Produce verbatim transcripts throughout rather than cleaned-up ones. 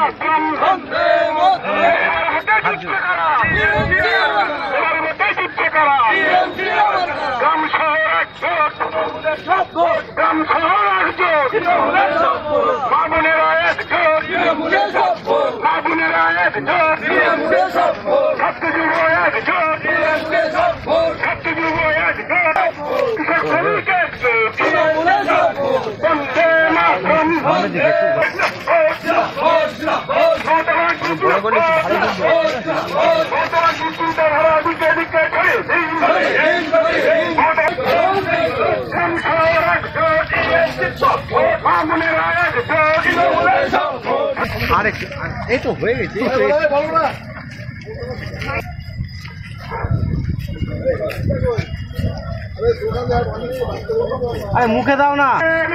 আরে এই তো হয়ে গেছে আরে মুখে দাও না।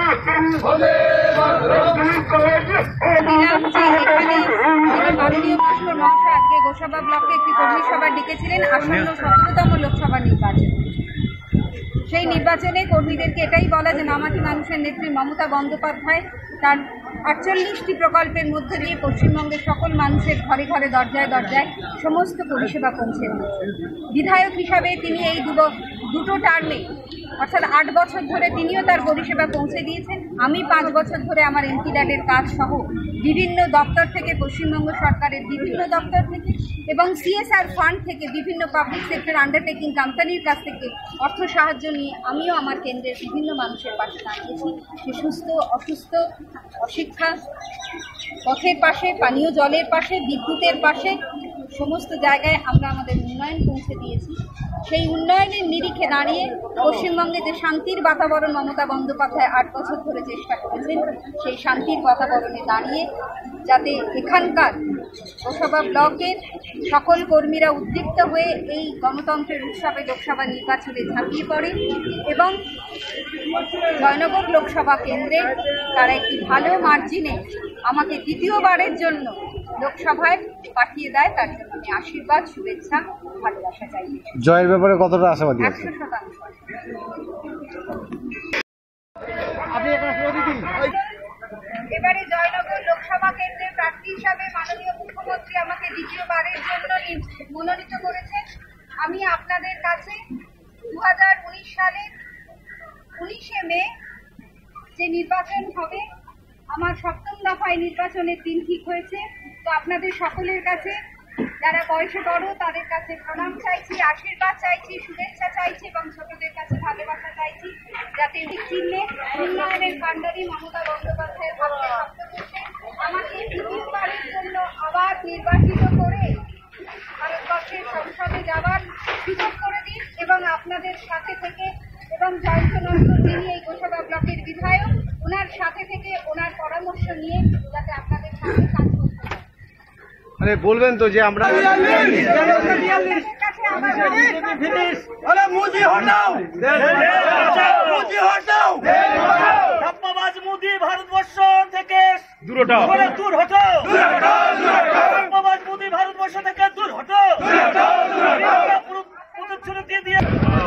আজকে গোসাবা ব্লকে একটি কর্মী সভা ডেকেছিলেন আসন্ন সতেরোতম লোকসভা নির্বাচন। সেই নির্বাচনে কর্মীদেরকে এটাই বলা যে মামাটি মানুষের নেত্রী মমতা বন্দ্যোপাধ্যায় তার আটচল্লিশটি প্রকল্পের মধ্য দিয়ে পশ্চিমবঙ্গের সকল মানুষের ঘরে ঘরে দরজায় দরজায় সমস্ত পরিষেবা পৌঁছে দিয়েছেন। বিধায়ক হিসাবে তিনি এই দুটো টার্মে অর্থাৎ আট বছর ধরে তিনিও তার পরিষেবা পৌঁছে দিয়েছেন। আমি পাঁচ বছর ধরে আমার এমপি ড্যাডের কাজ সহ বিভিন্ন দপ্তর থেকে, পশ্চিমবঙ্গ সরকারের বিভিন্ন দপ্তর থেকে এবং সিএসআর ফান্ড থেকে বিভিন্ন পাবলিক সেক্টর আন্ডারটেকিং কোম্পানির কাছ থেকে অর্থ সাহায্য নিয়ে আমিও আমার কেন্দ্রের বিভিন্ন মানুষের পাশে দাঁড়িয়েছি। সে সুস্থ, অসুস্থ, অশিক্ষা, পথের পাশে, পানীয় জলের পাশে, বিদ্যুতের পাশে সমস্ত জায়গায় আমরা আমাদের উন্নয়ন পৌঁছে দিয়েছি। সেই উন্নয়নের নিরিখে দাঁড়িয়ে পশ্চিমবঙ্গে যে শান্তির বাতাবরণ মমতা বন্দ্যোপাধ্যায় আট বছর ধরে চেষ্টা করেছেন, সেই শান্তির বাতাবরণে দাঁড়িয়ে যাতে এখানকার গোসাবা ব্লকের সকল কর্মীরা উদ্দীপ্ত হয়ে এই গণতন্ত্রের উৎসবে লোকসভা নির্বাচনে ঝাঁপিয়ে পড়ে এবং জয়নগর লোকসভা কেন্দ্রে তারা একটি ভালো মার্জিনে আমাকে দ্বিতীয়বারের জন্য লোকসভায় পাঠিয়ে দেয়। তার জন্য আমি আশীর্বাদ, শুভেচ্ছা, ভালোবাসা চাই। জয়ের ব্যাপারে কতটা আশাবাদী? একশো শতাংশ। এবারে জয়নগর লোকসভা কেন্দ্রের প্রার্থী হিসাবে মাননীয় মুখ্যমন্ত্রী আমাকে দ্বিতীয়বারের জন্য মনোনীত করেছেন। আমি আপনাদের কাছে দু হাজার উনিশ সালের উনিশে মে যে নির্বাচন হবে, আমার সপ্তম দফায় নির্বাচনের দিন ঠিক হয়েছে। তো আপনাদের সকলের কাছে, যারা বয়সে বড় তাদের কাছে প্রণাম চাইছি, আশীর্বাদ চাইছি, শুভেচ্ছা চাইছি এবং ছোটদের কাছে ভালোবাসা চাইছি, যাতে চিহ্নে উন্নয়নের কাণ্ডারি মমতা বন্দ্যোপাধ্যায়ের হাতে শক্ত করছে আমাকে দ্বিতীয়বারের জন্য আবার নির্বাচিত করে ভারতবর্ষের সংসদে যাওয়ার সুযোগ করে দিন এবং আপনাদের সাথে থেকে এবং জয়ন্ত নন্দন যিনি এই গোসাবা ব্লকের বিধায়ক, ওনার সাথে থেকে ওনার পরামর্শ নিয়ে যাতে আপনাদের সাথে কাজ করতে পারে। মানে বলবেন তো যে আমরা ভারতবর্ষ থেকে দূর হটো, দূর হটো, মোদী ভারতবর্ষ থেকে দূর হটো, প্রতিশ্রুতি দিয়ে দিয়ে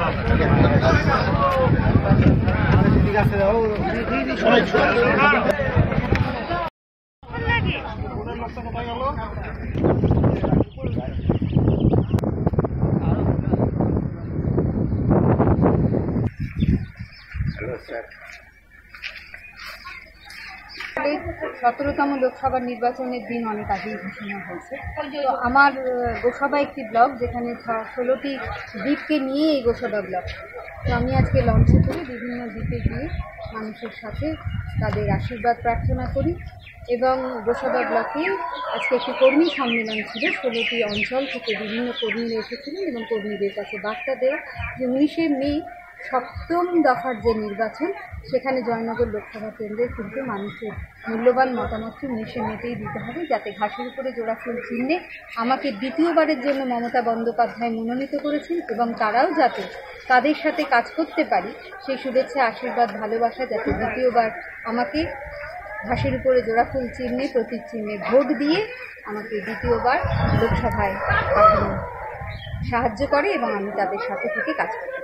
সতেরোতম লোকসভা নির্বাচনের দিন অনেক আগেই ঘোষণা হয়েছে। তো আমার গোসাবা একটি ব্লক, যেখানে ষোলোটি দ্বীপকে নিয়ে এই গোসাবা ব্লক। তো আমি আজকে লঞ্চে করে বিভিন্ন দ্বীপে গিয়ে মানুষের সাথে তাদের আশীর্বাদ প্রার্থনা করি এবং গোসাবা ব্লকে আজকে একটি কর্মী সম্মেলন ছিল। ষোলোটি অঞ্চল থেকে বিভিন্ন কর্মীরা এসেছিলেন এবং কর্মীদের কাছে বার্তা দেওয়া যে উনিশে মে সপ্তম দফার যে নির্বাচন, সেখানে জয়নগর লোকসভা কেন্দ্রের কিন্তু মানুষের মূল্যবান মতামতকে উনিশে মেতেই দিতে হবে, যাতে ঘাসের উপরে জোড়া ফুল চিহ্নে আমাকে দ্বিতীয়বারের জন্য মমতা বন্দ্যোপাধ্যায় মনোনীত করেছেন এবং তারাও যাতে তাদের সাথে কাজ করতে পারি, সেই শুভেচ্ছা, আশীর্বাদ, ভালোবাসা যাতে দ্বিতীয়বার আমাকে ঘাসের উপরে জোড়া ফুল চিহ্নে, প্রতীক চিহ্নে ভোট দিয়ে আমাকে দ্বিতীয়বার লোকসভায় পাঠানো সাহায্য করে এবং আমি তাদের সাথে থেকে কাজ করি।